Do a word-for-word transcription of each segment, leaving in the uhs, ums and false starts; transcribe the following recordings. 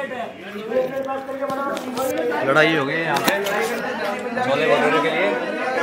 लड़ाई हो गई यहाँ पे छोले भटूरे के लिए।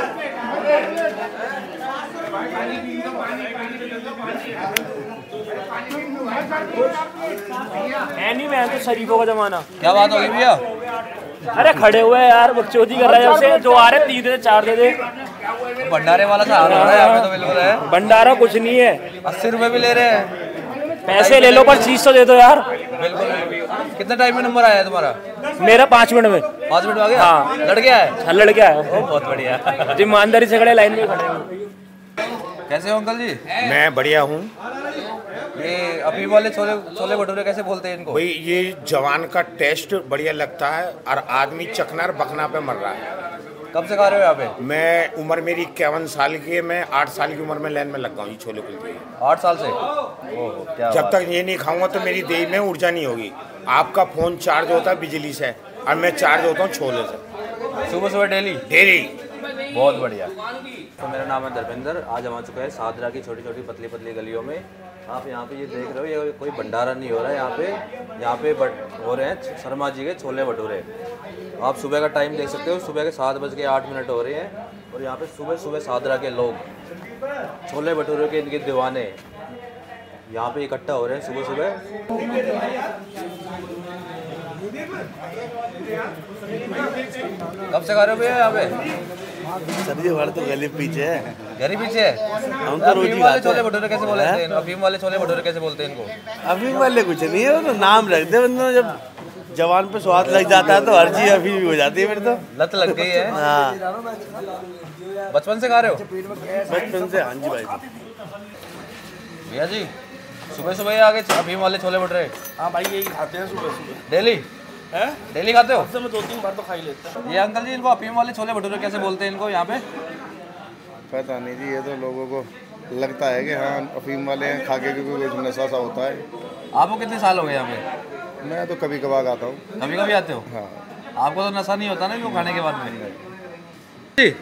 है नहीं मैं तो शरीफों का जमाना। क्या बात होगी भैया? अरे खड़े हुए यार बकचोदी कर रहा है उसे, जो आ रहे तीन दे चार दे दे। भंडारे वाला सा आ रहा है यहाँ पे तो बिल्कुल है। भंडारा कुछ नहीं है, अस्सी रुपए भी ले रहे हैं। पैसे ले लो पर चीज तो दे दो यार। बिल्कुल। कितने टाइम में नंबर आया है तुम्हारा? मेरा पाँच मिनट में। पाँच मिनट में आ गया? हाँ। लड़ गया है? हाँ लड़ गया है। बहुत बढ़िया। ईमानदारी से खड़े लाइन में खड़े हैं। कैसे हो अंकल जी? मैं बढ़िया हूँ। ये अभी वाले छोले छोले भटूरे कैसे बोलते हैं इनको? भाई ये जवान का टेस्ट बढ़िया लगता है और आदमी चकनार बकना पे मर रहा है। कब से खा रहे हो यहाँ पे? मैं उम्र मेरी इक्यावन साल की है, मैं आठ साल की उम्र में लाइन में लग गया हूँ छोले कुलचे। आठ साल से? ओह, क्या जब बात। तक ये नहीं खाऊंगा तो मेरी देह में ऊर्जा नहीं होगी। आपका फोन चार्ज होता है बिजली से और मैं चार्ज होता हूँ छोले से। सुबह सुबह डेली? डेली। बहुत बढ़िया। तो मेरा नाम है धर्मेंद्र। आज हम आ चुके हैं सादरा की छोटी छोटी पतली पतली गलियों में। आप यहाँ पे ये देख रहे हो, ये कोई भंडारा नहीं हो रहा है यहाँ पे। यहाँ पे बट हो रहे हैं शर्मा जी के छोले भटूरे। आप सुबह का टाइम देख सकते हो, सुबह के सात बज के आठ मिनट हो रहे हैं और यहाँ पे सुबह सुबह सादरा के लोग छोले भटूरे के इनके दीवाने यहाँ पे इकट्ठा हो रहे हैं सुबह सुबह। कब से खा रहे हो भैया यहाँ पे? सर जी हमारे तो गली पीछे है। गली पीछे है? हम तो रोज अफीम वाले छोले भटूरे कैसे बोलते हैं? अफीम वाले छोले भटूरे कैसे बोलते हैं इनको? अफीम वाले कुछ नहीं है, वो तो नाम रखते हैं बंदों। जब जवान पे स्वाद लग जाता है तो हर चीज अफीम हो जाती है फिर तो। लत लग गई है। हाँ बचपन से खा रहे हो? बचपन से। हाँ जी भाई। भैया जी सुबह सुबह ही आगे अफीम वाले छोले भटूरे? हाँ भाई यही खाते हैं सुबह सुबह। डेली? है? डेली खाते हो? मैं दो तीन बार तो खा ही लेता हूँ। ये अंकल जी इनको अफीम वाले छोले भटूरे कैसे बोलते हैं इनको यहाँ पे? पता नहीं जी, ये तो लोगों को लगता है कि हाँ अफीम वाले हैं, खा के क्योंकि कुछ नशा सा होता है। आपको कितने साल हो गए यहाँ पे? मैं तो कभी कभार आता हूँ। कभी कभी आते हो? हाँ। आपको तो नशा नहीं होता ना इनको खाने के बाद में? जी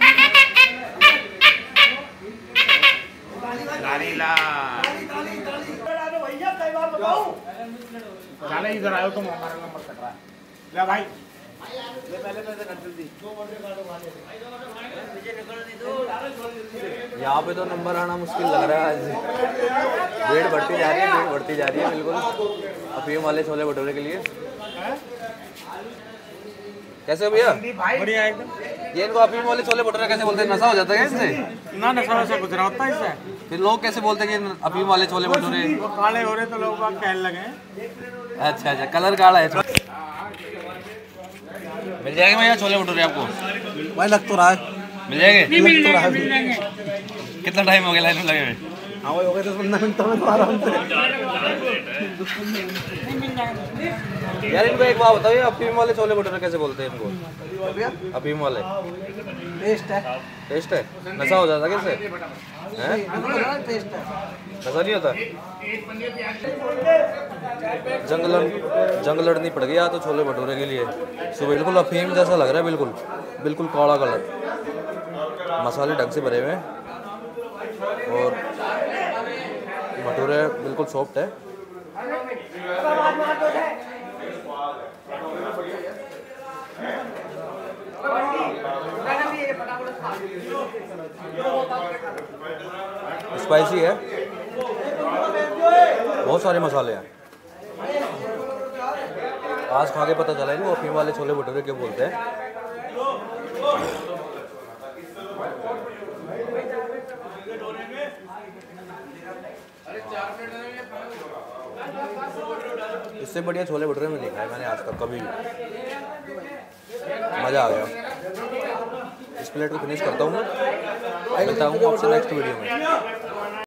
इधर आयो तुम, हमारा नंबर कट रहा है। ले भाई यहाँ पे तो नंबर आना मुश्किल लग रहा है आज। भीड़ बढ़ती जा रही है, भीड़ बढ़ती जा रही है बिल्कुल अफीम वाले छोले भटूरे के लिए। कैसे हो भैया? बढ़िया एकदम। ये इनको अफीम वाले छोले भटूरे कैसे बोलते हैं? नशा हो जाता है क्या इससे? ना नशा वैसा कुछ ना होता है इससे। फिर लोग कैसे बोलते हैं कि अफीम वाले छोले भटूरे? वो काले हो रहे तो लोग बाग कहने लगे। अच्छा अच्छा, कलर काला है। मिल जाएंगे भैया छोले भटूरे आपको? भाई लग तो रहा है। मिल जाएंगे? नहीं मिल जाएंगे, मिल जाएंगे। कितना टाइम हो गया लाइन में लगे हुए? हाँ वही हो गए दस पंद्रह मिनट में तो आराम से। यार इनको एक बात बताओ, ये अफीम वाले छोले भटूरे कैसे बोलते हैं इनको? अफीम वाले टेस्ट है। टेस्ट है? नशा हो जाता है कैसे? टेस्ट है। नशा नहीं होता? जंग लड़ जंग लड़नी पड़ गई तो छोले भटूरे के लिए। सुबह बिल्कुल अफीम जैसा लग रहा है, बिल्कुल बिल्कुल काला कलर। मसाले ढंग से भरे हुए हैं और भटूरे बिल्कुल सॉफ्ट है। स्पाइसी है, बहुत सारे मसाले हैं। आज खा के पता चला है वो अफीम वाले छोले भटूरे क्यों बोलते हैं। इससे बढ़िया छोले भटूरे में देखा है मैंने आज तक कभी भी। मज़ा आ गया। इस प्लेट को फिनिश करता हूँ मैं, मिलता हूँ आपसे नेक्स्ट वीडियो में।